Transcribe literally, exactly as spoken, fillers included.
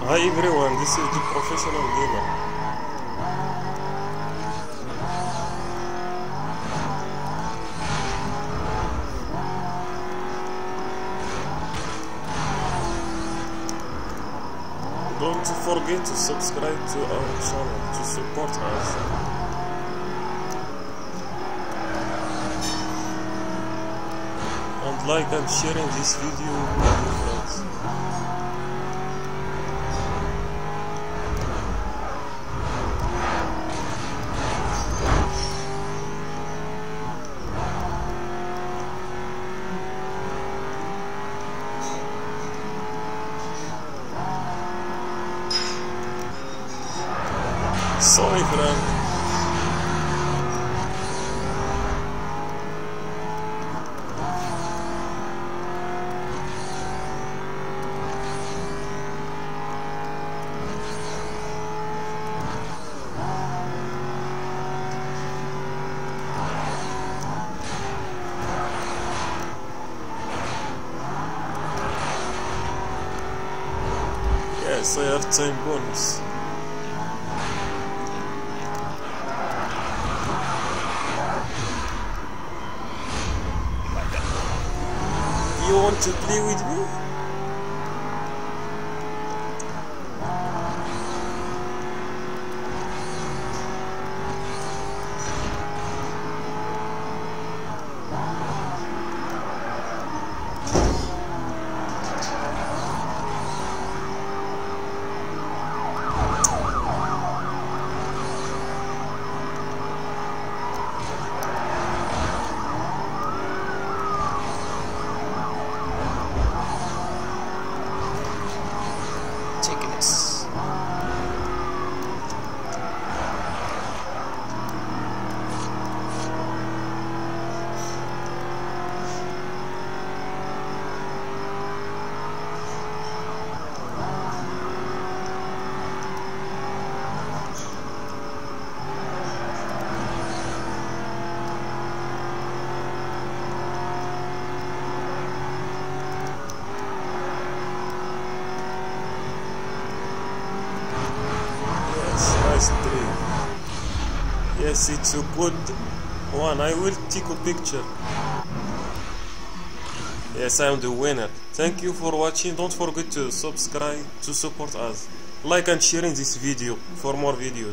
Hi everyone, this is the professional gamer. Don't forget to subscribe to our channel to support us. And like and sharing this video with your friends. Sorry, friend. Yes, I have time bonus. You want to play with me? Yes, it's a good one. I will take a picture. Yes, I am the winner. Thank you for watching. Don't forget to subscribe to support us. Like and sharing this video for more videos.